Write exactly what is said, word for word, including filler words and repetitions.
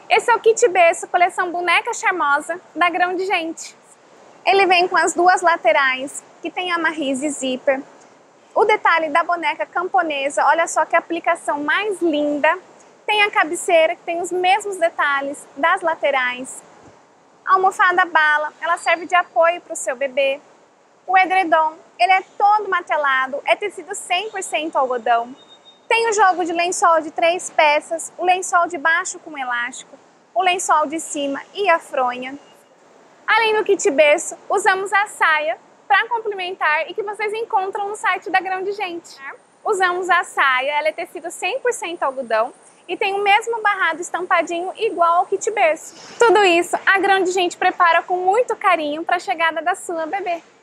Esse é o kit berço, coleção Boneca Charmosa, da Grão de Gente. Ele vem com as duas laterais, que tem amarris e zíper. O detalhe da boneca camponesa, olha só que aplicação mais linda. Tem a cabeceira, que tem os mesmos detalhes das laterais. A almofada bala, ela serve de apoio para o seu bebê. O edredom, ele é todo matelado, é tecido cem por cento algodão. Tem o jogo de lençol de três peças, o lençol de baixo com elástico, o lençol de cima e a fronha. Além do kit berço, usamos a saia para complementar e que vocês encontram no site da Grão de Gente. Usamos a saia, ela é tecido cem por cento algodão e tem o mesmo barrado estampadinho igual ao kit berço. Tudo isso a Grão de Gente prepara com muito carinho para a chegada da sua bebê.